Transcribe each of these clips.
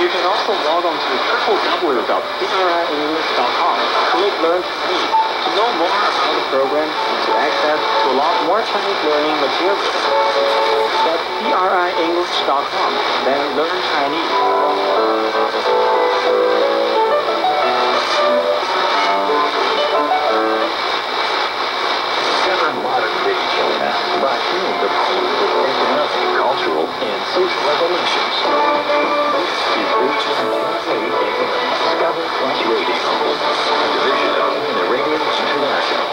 You can also log on to www.prienglish.com. Click Learn Chinese to know more about the program and to access to a lot more Chinese learning materials. That's prienglish.com. Then learn Chinese. Modern-day China, by hearing the political, economic, cultural, and social revolutions. This is Beijing Discover Plus Radio, a division of China Radio International.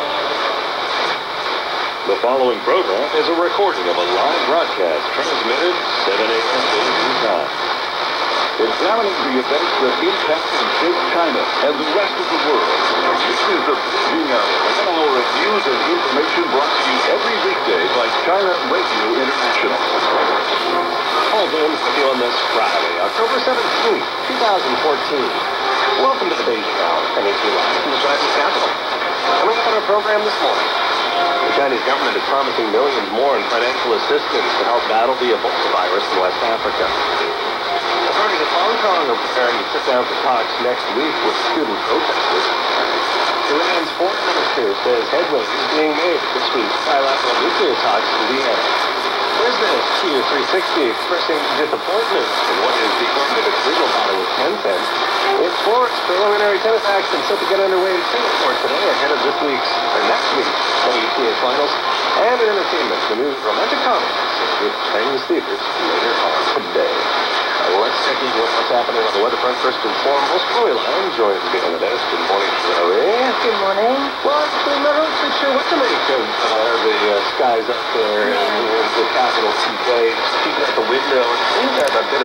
The following program is a recording of a live broadcast transmitted 7 a.m. Beijing time. Examining the events that impact and shape China and the rest of the world. This is the Beijing Hour, an hour of news and information brought to you every weekday by China Radio International. Paul James with you on this Friday, October 17th, 2014. Welcome to the Beijing Hour, coming to you live from the Chinese capital. Coming up on our program this morning, the Chinese government is promising millions more in financial assistance to help battle the Ebola virus in West Africa. Authorities in Hong Kong are preparing to sit down for talks next week with student protesters. Iran's foreign minister says headway is being made this week's bilateral nuclear talks in Vienna. President Q360 expressing disappointment in what is determined its legal battle with Tencent. It's sports, preliminary tennis action set to get underway in Singapore today ahead of next week's WTA finals. And in entertainment, the new romantic comedy with Chinese theaters later on today. Let's check in with what's happening on the weather front. First and foremost, Chloe Line joins me on the desk. Good morning, Chloe. Good morning. Well, I'm not really sure what to make of the skies up there in the capital today. Just peeking out the window, it seems to have a bit